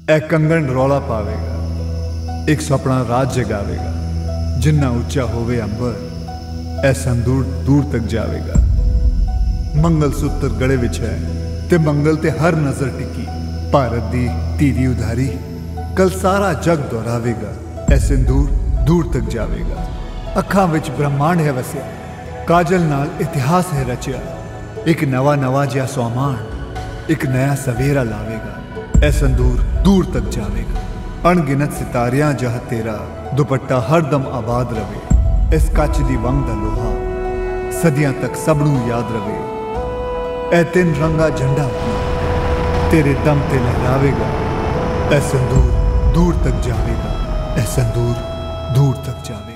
ए कंगन रौला पावेगा, एक सपना राज जगावेगा। जिन्ना उच्चा होवे अंबर, ए संदूर दूर तक जावेगा। मंगल सूत्र गले विच है ते मंगल ते हर नजर टिकी। भारत दी धीरी उधारी कल सारा जग दोहरावेगा। ए संदूर दूर तक जावेगा। अखां विच ब्रह्मांड है वसिया, काजल नाल इतिहास है रचिया। एक नवा नवा जिहा सोमान, एक नया सवेरा लावेगा। ए संदूर दूर तक जावेगा। अणगिनत सितारियां जह तेरा दुपट्टा हरदम आबाद रवे। इस कच दी वंग दा लोहा सदियां तक सबनू याद रवे। ए तिन रंगा झंडा तेरे दम ते लहरावेगा। ए संदूर दूर तक जावेगा। ए संदूर दूर तक जावेगा।